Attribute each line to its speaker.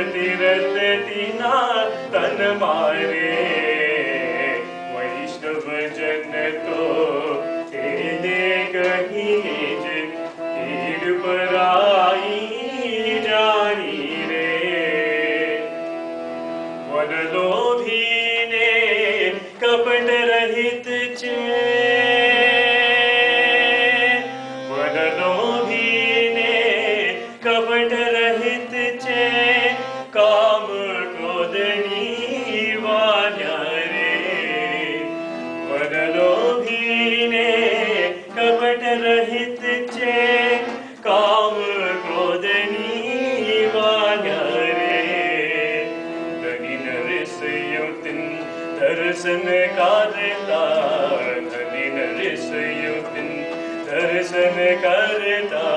Speaker 1: तीरथ तीना तन मारे, वैष्णव जन तो तेने कहीज पीड़ पराई जानी रे। वन लोभी ने कपट रहित चे, वन लोभी ने कपट रहित चे, काम क्रोध नीवान्या रे। वन लोभी ने कपट रहित चे, काम क्रोध नीवान्या रे। धनी नर संयुतिन दर्शन करता, धनी नर संयुतिन दर्शन करता,